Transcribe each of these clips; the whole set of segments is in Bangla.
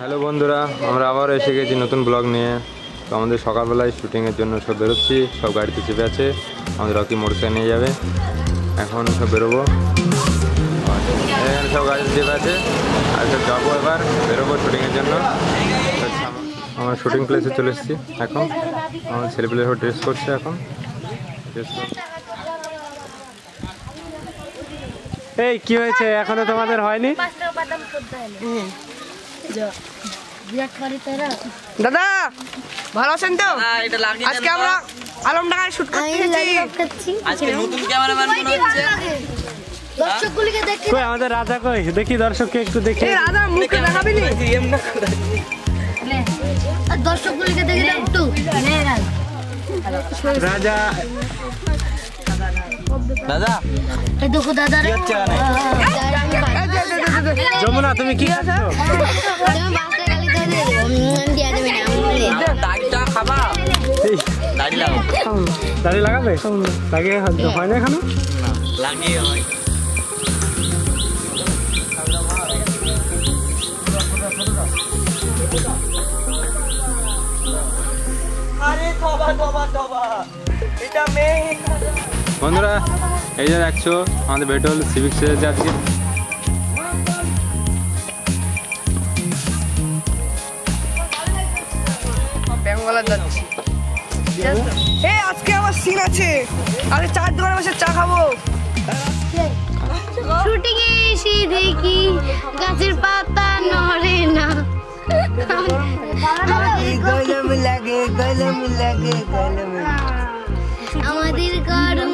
হ্যালো বন্ধুরা, আমরা আবার এসে গেছি নতুন ব্লগ নিয়ে। তো আমাদের সকালবেলায় শুটিংয়ের জন্য সব বেরোচ্ছি, সব গাড়িতে চেপে আছে। আমাদের রকি মোটরসাইকেল নিয়ে যাবে, এখন সব বেরোবো। এখানে সব গাড়িতে চেপে আছে, আর সব যাবো, এবার বেরোবো শুটিংয়ের জন্য। আমার শুটিং প্লেসে চলে এসেছি। এখন আমার ছেলেপেলে সব ড্রেস করছে, এখন এই কি হয়েছে এখনো তোমাদের হয়নি? দাদা ভালো আছেন তো? আজকে আমরা আলমডাঙ্গায় শুট করতে এসেছি। আজকে নতুন ক্যামেরাম্যান মনে হচ্ছে। দর্শকগুলিকে দেখে কই আমাদের রাজা কই? দেখি দর্শককে একটু দেখি। এই রাজা মুখ দেখাবি নি? আর দর্শকগুলিকে দেখে একটু রাজা দাদা এই দেখো দাদা রে যমুনা তুমি কি খাচ্ছো? দাড়িটা খাবা? দাড়ি লাগাও। দাড়ি লাগাবে? লাগিয়ে হয় না এখনো? লাগিয়ে হয়। আরে তবা তবা তবা, এটা মেয়ে। বন্ধুরা এই যে দেখছো আমাদের বেটল সিভিক সেজেছে আজকে। বেঙ্গলা যাচ্ছি। এই আজকে আমার সিন আছে, আরে চার দোকানে বসে চা খাবো। শুটিং এ এসে দেখি গাছের পাতা নড়ে না। আমাদের গরম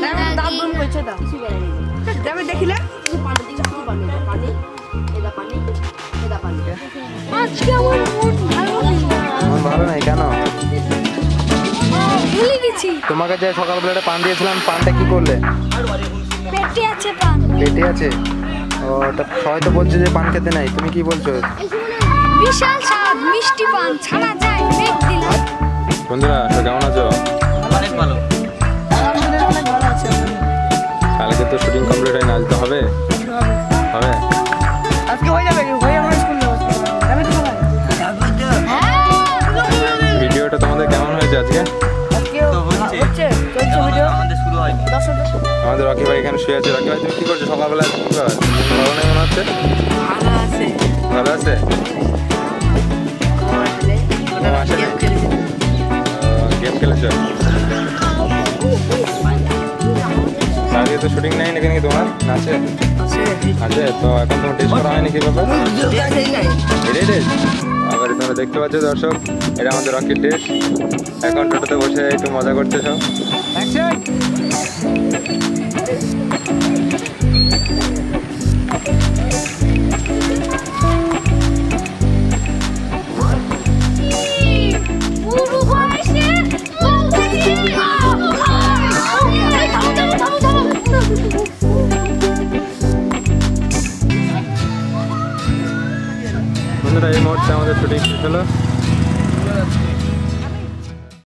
যাবে দেখিলে আজকে আমার মন ভালো নেই। মন ভালো নাই কেন? ভুলে গেছি তোমাকে যে সকালবেলা একটা পান দিয়েছিলাম, পানটা কি করলে? পেটে আছে পান। পেটে আছে? ও তা সবাই তো বলছে যে পান খেতে নাই, তুমি কি বলছো? বিশাল স্বাদ, মিষ্টি পান ছাড়া যায় পেট দিলে। বন্ধুরা তো কেমন আছো? অনেক ভালো। কালকে তো শুটিং কমপ্লিট হয় না, আজ তো হবে হবে। আজকে হয়ে যাবে, হয়ে আমরা স্কুল যাবে তো সবাই। ভিডিওটা তোমাদের কেমন হয়েছে আজকে? তো হচ্ছে চলছে ভিডিও। আমাদের শুরু হয়নি। আমাদের রকি ভাই এখানে শুয়ে আছে। রকি ভাই তুমি কি করছো সকালবেলা? কি কর ভালো নেই মনে হচ্ছে? ভালো আছে? গেম খেলেছো? আজকে তো শুটিং নেই নাকি তোমার? আছে আছে তো এখন তোমার টেস্ট করা হয়নি কিভাবে? আবার তোমরা দেখতে পাচ্ছ দর্শক, এটা আমাদের রকির টেস্ট। এখন টোটোতে বসে একটু মজা করছে সব। বন্ধুরা এই মুহূর্তে আমাদের শুটিং শেষ হলো।